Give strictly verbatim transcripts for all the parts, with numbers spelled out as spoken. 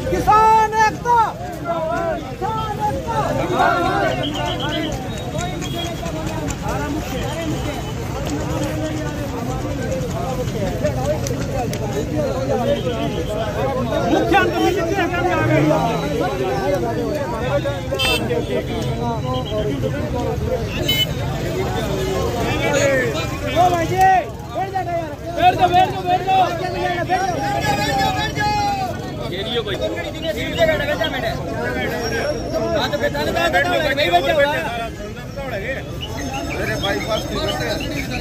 किसान एकता, किसान बैठ जाओ बैठ जाओ बैठ जाओ घेरियो कोई सीट पे बैठा बेटा मैंने हां तो बैठा बैठ जाओ नहीं बैठ जाओ अरे बाईपास की बैठे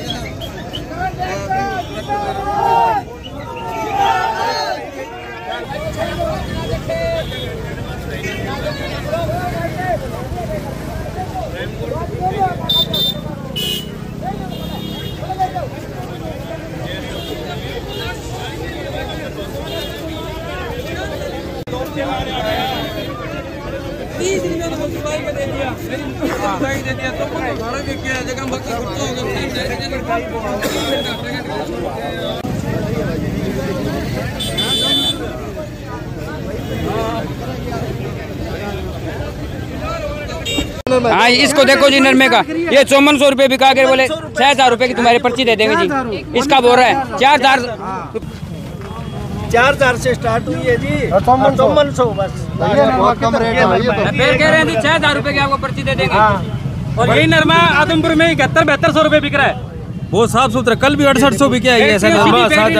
तीस दिन में तो सुनाई में दे दिया सुनाई दे दिया तो भाड़ा दे के जगह वक्त खर्चा होगा। हाँ इसको देखो जी नरमे का ये चौवन सौ रुपये बिका के बोले छह हजार रुपये की तुम्हारी पर्ची दे देंगे जी। इसका बोल रहा है चार हजार चार हजार से स्टार्ट हुई है जी चौवन सौ बस बहुत कम रेट है। फिर कह रहे हैं जी छह हजार रुपये की आपको पर्ची दे देंगे। और यही नरमा आदमपुर में इकहत्तर बहत्तर सौ रुपये बिक रहा है वो साफ सुथरा। कल भी अड़सठ सौ बिका है ऐसा नरमा।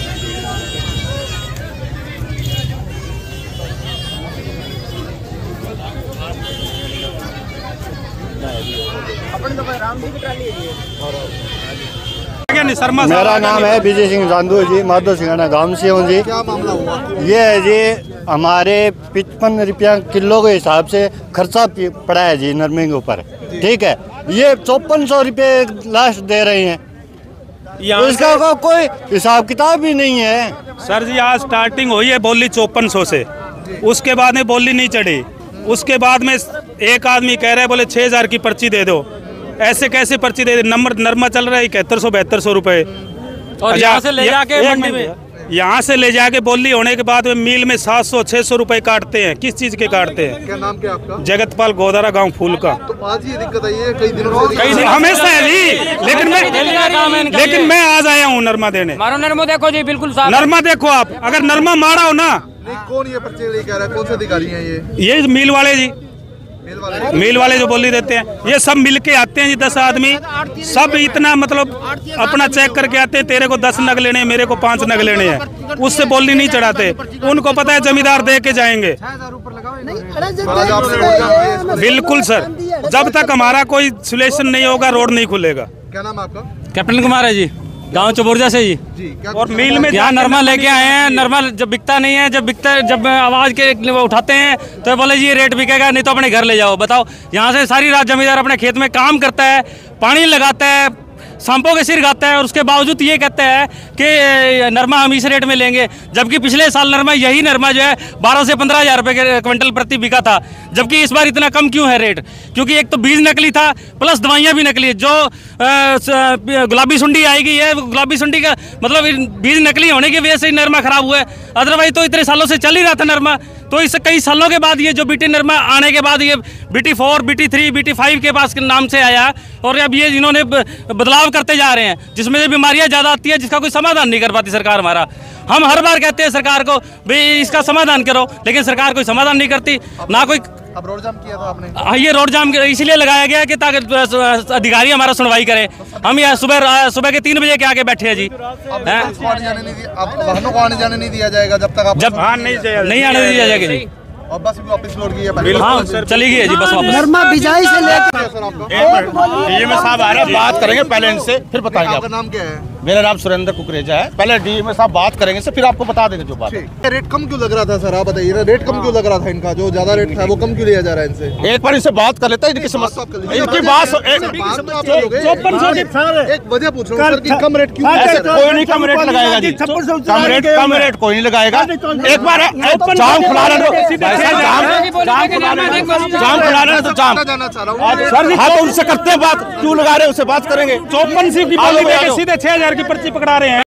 मेरा नाम है विजय सिंह जांदू जी, माधो सिंघाना गांव से हूँ जी। क्या मामला हुआ? ये है जी हमारे पचपन रुपया किलो के हिसाब से खर्चा पड़ा है जी नरमे के ऊपर, ठीक है। ये चौपन सौ रुपये लास्ट दे रहे हैं, तो इसका को, कोई हिसाब किताब भी नहीं है। सर जी आज स्टार्टिंग हुई है बोली चौपन सौ से, उसके बाद में बोली नहीं चढ़ी। उसके बाद में एक आदमी कह रहा है बोले छः हजार की पर्ची दे दो। ऐसे कैसे पर्ची दे दे? नंबर नरमा चल रहा है इकहत्तर सौ बहत्तर सौ रुपये। और यहाँ से ले जाके मंडी में यहाँ से ले जाके बोली होने के बाद में मिल में सात सौ छह सौ रुपए काटते हैं। किस चीज के काटते हैं? क्या नाम क्या आपका? जगतपाल गोदारा गांव फूल का। तो आज ये दिक्कत आई है कई दिनों से? कई दिन हमेशा है जी, लेकिन मैं लेकिन मैं आज आया हूँ नरमा देने। मारो नरमा देखो जी बिल्कुल साफ नरमा देखो आप, अगर नरमा मारा हो ना। नहीं कौन ये पर्चे लेके आ रहा है? कौन से अधिकारी हैं ये? ये मिल वाले जी, मिल वाले मिल वाले जो बोली देते हैं। ये सब मिल के आते हैं जी, दस आदमी सब इतना मतलब अपना चेक करके आते हैं। तेरे को दस नग लेने हैं, मेरे को पांच नग लेने हैं, उससे बोली नहीं चढ़ाते। उनको पता है जमींदार दे के जाएंगे। बिल्कुल सर, जब तक हमारा कोई सोल्यूशन नहीं होगा रोड नहीं खुलेगा। क्या नाम आपका? कैप्टन कुमार है जी, गांव चबुर्जा से जी। जी क्या और मिल में यहाँ नरमा लेके आए हैं। नरमा जब बिकता नहीं है, जब बिकता जब आवाज के उठाते हैं तो बोले जी ये रेट बिकेगा, नहीं तो अपने घर ले जाओ। बताओ यहाँ से सारी रात जमींदार अपने खेत में काम करता है, पानी लगाता है, सांपों के सिर खाता है, और उसके बावजूद ये कहता है कि नरमा हम इस रेट में लेंगे। जबकि पिछले साल नरमा यही नरमा जो है बारह से पंद्रह हजार रुपये के क्विंटल प्रति बिका था। जबकि इस बार इतना कम क्यों है रेट? क्योंकि एक तो बीज नकली था प्लस दवाइयाँ भी नकली। जो गुलाबी सुंडी आएगी है, गुलाबी सुंडी का मतलब बीज नकली होने की वजह से नरमा खराब हुआ है। अदरवाइज तो इतने सालों से चल ही रहा था नरमा। तो इस कई सालों के बाद ये जो बीटी नरमा आने के बाद ये BT four BT three BT five के पास के नाम से आया, और अब ये इन्होंने बदलाव करते जा रहे हैं जिसमें से बीमारियां ज़्यादा आती है, जिसका कोई समाधान नहीं कर पाती सरकार हमारा। हम हर बार कहते हैं सरकार को भाई इसका समाधान करो, लेकिन सरकार कोई समाधान नहीं करती ना कोई। अब रोड जाम किया था आपने? हाँ ये रोड जाम इसलिए लगाया गया कि ताकि अधिकारी हमारा सुनवाई करें। हम यहाँ सुबह सुबह के तीन बजे के आके बैठे हैं जी। अब वाहनों को आने जाने नहीं दिया जाएगा जब तक आप जब हाँ नहीं नहीं आने दिया जाएगा जी। और बस भी वापस लौट गई है? हाँ चली गई है जी बस वापस। नरमा बिजाई से लेकर डीएम साहब आ रहे हैं, बात करेंगे पहले इनसे, फिर बताएंगे। आपका नाम क्या है? मेरा नाम सुरेंद्र कुकरेजा है। पहले डीएम साहब बात करेंगे से फिर आपको बता देंगे जो बात है। रेट कम क्यों लग रहा था सर? आप बताइए ना, रेट कम क्यों लग रहा था इनका? जो ज्यादा रेट था वो कम क्यों लिया जा रहा है इनसे? एक बार इनसे बात कर लेते हैं, इनकी समस्या इनकी बात एक वजह पूछ रहा हूँ सर कि कम रेट क्यों? कोई नहीं कम रेट लगाएगा जी, कम रेट कम रेट कोई नहीं लगाएगा। एक बार जाम खुला रहे जाम खुला रहे तो जाम जाना चाह रहा हूँ सर। हाँ तो उनसे करते हैं बात, क्यों लगा रहे हैं उससे बात करेंगे। चौपन सी की सीधे छह हजार की पर्ची पकड़ा रहे हैं।